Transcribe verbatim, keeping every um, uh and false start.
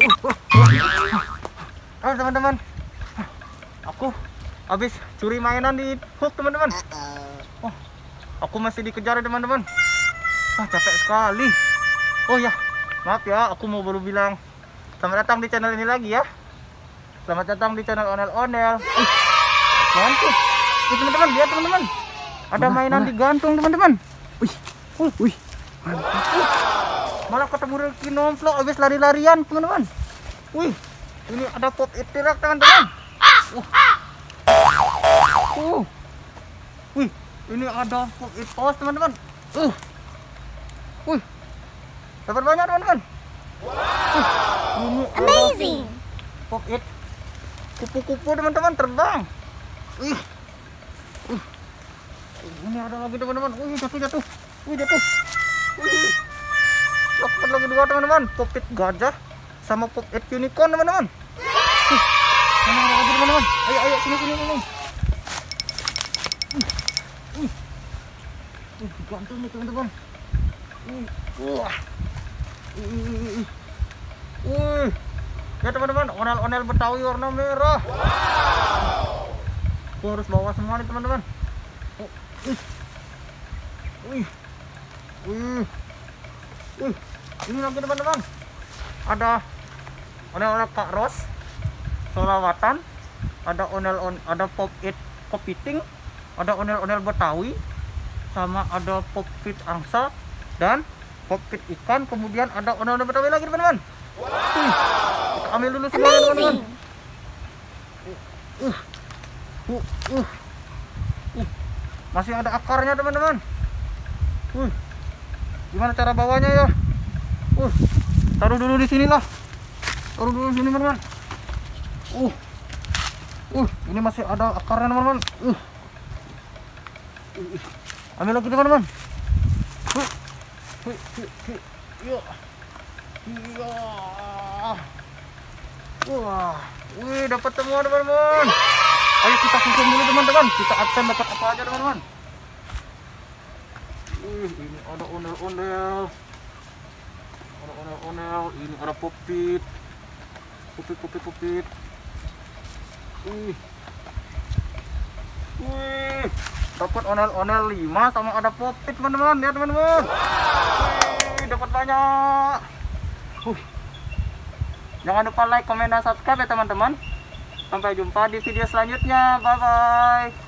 Oh teman-teman, aku habis curi mainan di hook teman-teman. Oh, aku masih dikejar teman-teman. Ah, capek sekali. Oh ya, maaf ya, aku mau baru bilang selamat datang di channel ini lagi ya. Selamat datang di channel Onel Onel. Uh, gantung. Ih, teman-teman, lihat teman-teman. Ada mana, mainan mana? digantung teman-teman. Wih, Uh, wih, uh, malah ketemu Ricky Nomplok habis lari-larian teman-teman. Wih, ini ada pop it tirak teman-teman. Uh. Uh. Wih, ini ada pop it pos teman-teman. Uh. Wih, dapat banyak teman-teman. Uh. Ini amazing. Pop it kupu-kupu teman-teman terbang. Wih. Uh. Ini ada lagi teman-teman. Wih, jatuh-jatuh. Wih, jatuh. Wih. Dapat lagi dua teman-teman. Pop it gajah sama pop it unicorn teman-teman. Wih. Mana ada lagi teman-teman? Ayo, ayo sini sini teman-teman. Wih. Wih, gantung nih teman-teman. Wih. Wah. Wih. Wih. Ya teman-teman, onel-onel Betawi warna merah. Wow. Aku harus bawa semua nih teman-teman. Oh, wih. Wih. Wih. Wih. Ini lagi teman-teman. Ada onel-onel Kak Ros, Solawatan, ada onel on, ada pop it kepiting, ada onel-onel Betawi, sama ada pop it angsa dan pop it ikan. Kemudian ada onel-onel Betawi lagi teman-teman. Wih. Kita ambil dulu semuanya teman-teman. Uh, uh, uh, uh. Masih ada akarnya teman-teman. Uh. Gimana cara bawanya ya? Uh. Taruh dulu di sini lah. Taruh dulu di sini teman-teman. Uh. Uh, ini masih ada akarnya teman-teman. Uh. Uh. Ambil lagi teman-teman. Uh. Uh. Uh. Uh. Yuk. Iya. Wah, wih, dapat semua teman-teman. Ayo kita susun dulu teman-teman. Kita absen dapat apa aja teman-teman. Wih, ini ada ondel-ondel. Ada ondel-ondel. Ini ada popit. Popit, popit, popit. Wih. Wih, dapat ondel-ondel lima sama ada popit teman-teman. Lihat teman-teman. Wih, dapat banyak. Uh. Jangan lupa like, komen, dan subscribe ya teman-teman. Sampai jumpa di video selanjutnya. Bye bye.